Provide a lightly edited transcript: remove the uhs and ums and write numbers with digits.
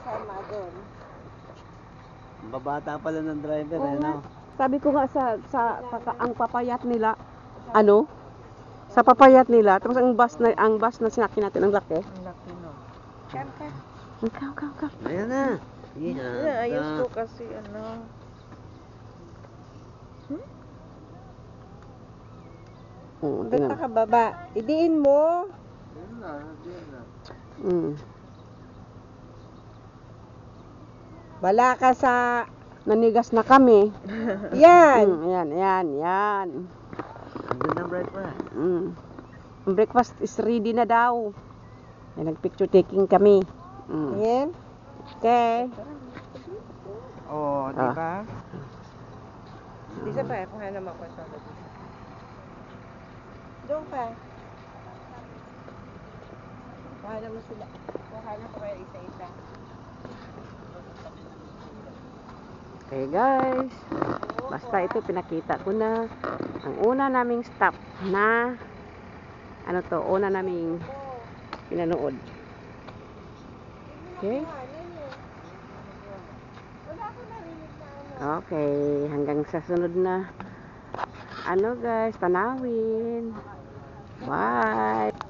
kasama doon. Babata pala ng driver, Oo eh, nga. no? Sabi ko nga ang papayat nila, ano? Sa papayat nila, tapos ang bus na sinakyan natin, ang laki. Ang laki no. Kanta. Ikaw. Ayan na. Ayos ko kasi ano. Doon ka baba. Idiin mo. Ayan na. Wala ka sa nanigas na kami. Yan. Yan. Andun ang breakfast. Ang breakfast is ready na daw. Nag-picture taking kami. Yan. Okay. Oh, di ba? Isa pa, kuha naman ko sa lobby. Doon pa. Kuha naman sila. Kuha na ko kayo isa-isa. Okay guys. Basta ito pinakita ko na ang una naming stop na una naming pinanood. Okay? Okay, hanggang sa sunod na guys, tanawin. Bye!